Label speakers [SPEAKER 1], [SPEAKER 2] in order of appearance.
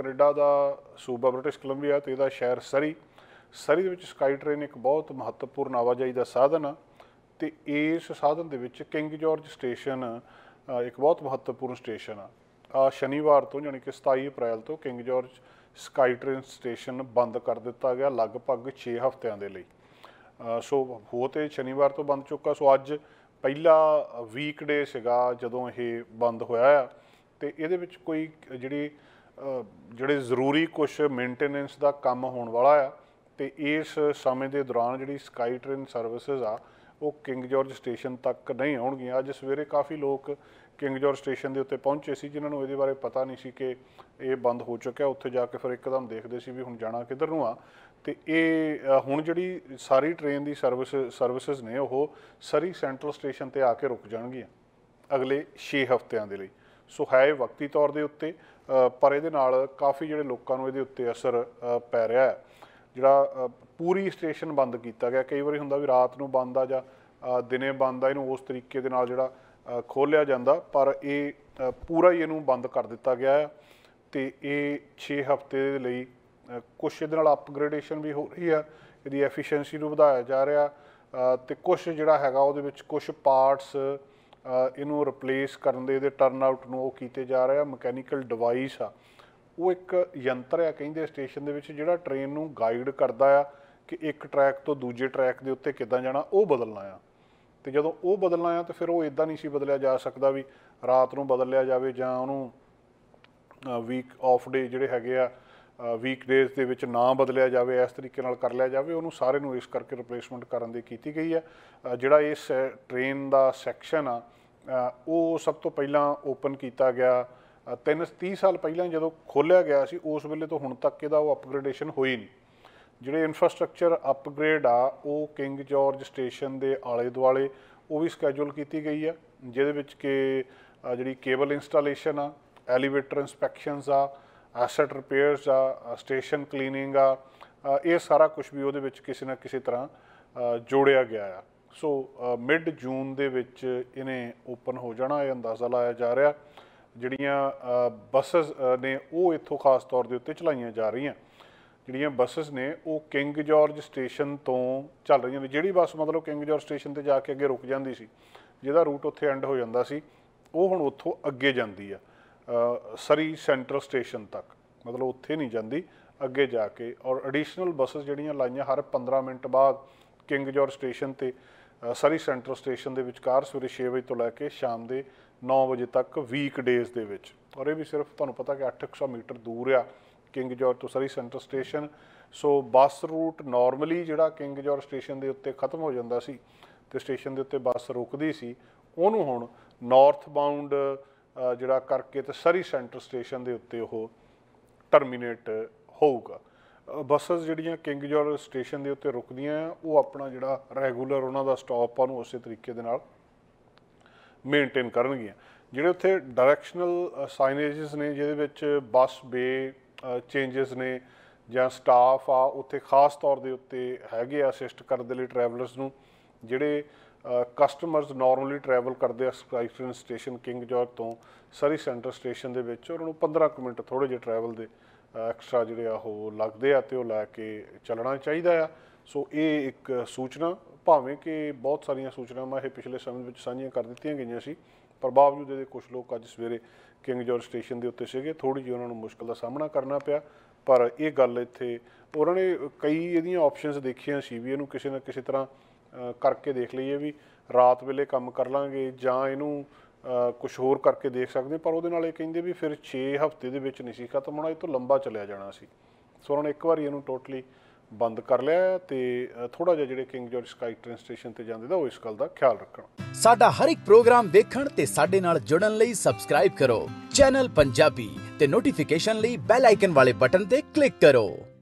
[SPEAKER 1] Canada का सूबा British Columbia तो यदा शहर सरी सरी के स्काई ट्रेन एक बहुत महत्वपूर्ण आवाजाही का साधन आ तो इस साधन के किंग जॉर्ज स्टेशन एक बहुत महत्वपूर्ण स्टेशन आ शनिवार तो यानी कि 27 अप्रैल तो King George SkyTrain station बंद कर दिता गया लगभग 6 हफ्तियां के लिए। सो हो तो शनिवार तो बंद चुका। सो अज पहला वीकडे सीगा जदों ये बंद होया तो ये कोई जिहड़े जरूरी कुछ मेनटेनेंस का काम होने वाला आ तो इस समय के दौरान जी स्काई ट्रेन सर्विसिज आ वो किंग जॉर्ज स्टेशन तक नहीं आउणगियां। अज सवेरे काफ़ी लोग किंग जॉर्ज स्टेशन के उत्ते पहुंचे सी जिन्होंने ये बारे पता नहीं सी कि ये बंद हो चुका। उत्थे जाके फिर एकदम देखते सी भी हुण जाना किधर नूं आ तो ये हुण जिहड़ी सारी ट्रेन की सर्विसिज ने वो सरी सेंट्रल स्टेशन पर आके रुक जाणगियां अगले 6 हफ्तियां दे लई। सो है वक्ती तौर के उत्ते पर ये काफ़ी जिहड़े लोकां नूं इहदे उत्ते असर पै रहा है। जिहड़ा पूरी स्टेशन बंद किया गया, कई बार हुंदा भी रात नूं बंद आ जां दिने बंद आ, इहनूं उस तरीके दे नाल जिहड़ा खोलिया जांदा, पर ये पूरा ही इहनूं बंद कर दिता गया है तो ये 6 हफ्ते दे लई कुछ इहदे नाल अपग्रेडेशन भी हो रही है, इहदी एफिशिएंसी नूं वधाया जा रहा तो कुछ जिहड़ा हैगा उहदे विच कुछ पार्ट्स इहनूं रिप्लेस करन दे टर्न आउट नूं कीते जा रहे। मकैनीकल डिवाइस आ वो एक यंत्र आ कहिंदे स्टेशन दे विच जिहड़ा ट्रेन नूं गाइड करदा आ कि एक ट्रैक तो दूजे ट्रैक के उत्ते किदां जाना, वो बदलना आ। तो जदों वो बदलना आ तो फिर वो इदां नहीं सी बदलिया जा सकदा भी रात नूं बदल लिया जावे जां उहनूं वीक ऑफ डे जिहड़े हैगे आ वीक डेज दे विच ना बदलिया जावे, इस तरीके नाल कर लिया जावे। उहनूं सारे नूं इस करके रिप्लेसमेंट करन दी कीती गई है। जिहड़ा इस ट्रेन का सैक्शन आ वो सब तो पहलां ओपन किया गया 30 साल पहलां जदों खोलिया गया सी, उस वेले तो हुण तक इहदा वो अपग्रेडेशन होई नहीं। जिहड़े इंफ्रास्ट्रक्चर अपग्रेड आ वो किंग जॉर्ज स्टेशन के आले दुआले वो भी स्कैजूल की गई है, जिहदे विच कि जिहड़ी केबल इंस्टालेशन आ, एलीवेटर इंस्पैक्शनस आ, एसट रिपेयर्स आ, स्टेशन क्लीनिंग आ, ये सारा कुछ भी उहदे विच किसी ना किसी तरह जोड़िया गया है। सो मिड जून दे विच इन्हें ओपन हो जाना, यह अंदाज़ा लाया जा रहा। जिहड़ियां बसिस ने वो इत्थों खास तौर के उत्ते चलाईयां जा रही। जिहड़ियां बसिस ने वो किंग जॉर्ज स्टेशन तो चल रही ने। जिहड़ी बस मतलब किंग जॉर्ज स्टेशन ते जाके अगे रुक जाती सी, जिहदा रूट उत्थे एंड हो जाता सी, वो हुण उत्थों अगे जाती है सरी सेंट्रल स्टेशन तक, मतलब उत्थे नहीं जाती अगे जाके। और एडिशनल बसिस जिहड़ियां लाइयां हर 15 मिनट बाद किंग जॉर्ज स्टेशन ते सरी सेंट्रल स्टेशन के विचकार सवेरे 6 बजे तो लैके शाम के 9 बजे तक वीक डेज दे विच। और ये भी सिर्फ तुहानूं पता कि 800 मीटर दूर आ किंग जॉर्ज तो Surrey central station. So bus route normally जिहड़ा किंग जॉर्ज स्टेशन के उत्ते खत्म हो जाता सी ते स्टेशन के उत्ते बस रुकदी सी, उहनूं हुण नॉर्थ बाउंड जिहड़ा करके ते सरी सेंट्रल स्टेशन के उत्ते ओह टर्मीनेट होऊगा। बसिस जिहड़ियां किंग जॉर्ज स्टेशन के उत्ते रुकदियां वो अपना जिहड़ा रैगूलर उन्हां दा स्टॉप आ उहनूं उसे तरीके दे नाल मेनटेन करनगियां। जिहड़े उत्थे डायरैक्शनल साइनेजिस ने जिहदे विच बस बे चेंजिस ने जां स्टाफ आ उत्थे खास तौर के उत्ते हैगे असिस्ट करने लई ट्रैवलर्स नूं। जिहड़े कस्टमर्स नॉर्मली ट्रैवल करते SkyTrain station King George तो सरी सेंट्रल स्टेशन के विच उन्होंने 15 मिनट थोड़े जे ट्रैवल के एक्सट्रा जिहड़े आ वो लगते आ तो लैके चलना चाहिए आ। सो ये एक सूचना, भावें कि बहुत सारिया सूचनावां ये पिछले समय में साझियां कर दित्तियां गईयां सी, पर बावजूद ये कुछ लोग अज सवेरे किंग जॉर्ज स्टेशन के उत्ते सीगे, थोड़ी जी उन्होंने मुश्किल का सामना करना पिया। पर यह गल इत्थे उन्होंने कई इहदियां ऑप्शनस देखियां सी भी इहनूं किसी ना किसी तरह करके देख लईए भी रात वेले काम कर लांगे जां इहनूं कुछ होर करके देख सकते, पर उहदे नाल कहिंदे भी फिर 6 हफ्ते दे विच नहीं सी खत्म होना, इह तों लंबा चलिया जाना सी। सो उन्होंने एक बार इहनूं टोटली बंद कर लिया ते थोड़ा जिहा जिहड़े King George SkyTrain station ते जांदे दा इस गल दा ख्याल रखण।
[SPEAKER 2] साडा हर एक प्रोग्राम देखण ते साडे नाल जुड़न लई सबसक्राइब करो चैनल पंजाबी ते नोटिफिकेशन लई बैल आइकन वाले बटन ते क्लिक करो।